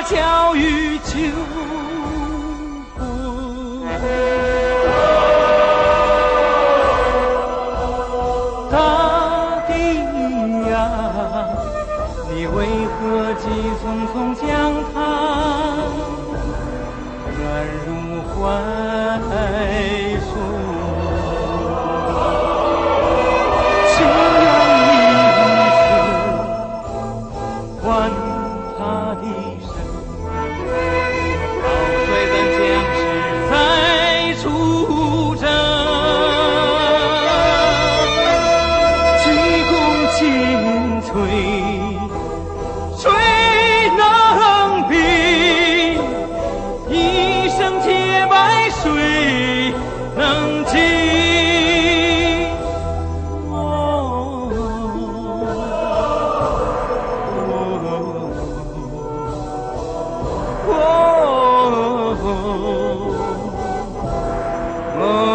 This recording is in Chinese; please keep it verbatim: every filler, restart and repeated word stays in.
教育救国。大地呀，你为何急匆匆将它软入怀中？请让一次还他的生，好率咱将士再出征。鞠躬尽瘁，谁能比？一声铁白谁能及？哦哦哦哦